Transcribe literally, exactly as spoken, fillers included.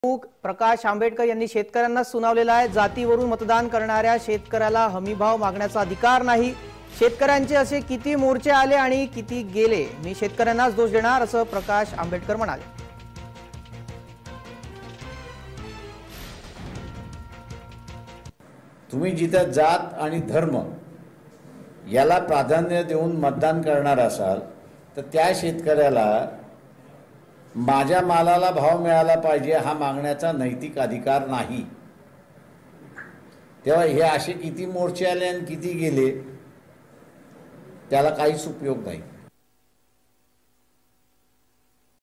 प्रकाश आंबेडकर यांनी शेतकऱ्यांना सुनावलेला आहे। जातीवरून मतदान करणाऱ्या शेतकऱ्याला हमीभाव मागण्याचा अधिकार नाही। शेतकऱ्यांचे असे किती मोर्चे आले आणि किती गेले, मी शेतकऱ्यांनाच दोष देणार असं प्रकाश आंबेडकर म्हणाले। तुम्ही जिथे जात आणि धर्म याला प्राधान्य देऊन मतदान करणार असाल तर त्या शेतकऱ्याला माझ्या मालाला भाव मिळाला पाहिजे हा मागण्याचा नैतिक अधिकार नाही। तेव्हा हे असे किती मोर्चे आले आणि किती गेले त्याला काहीच उपयोग नाही।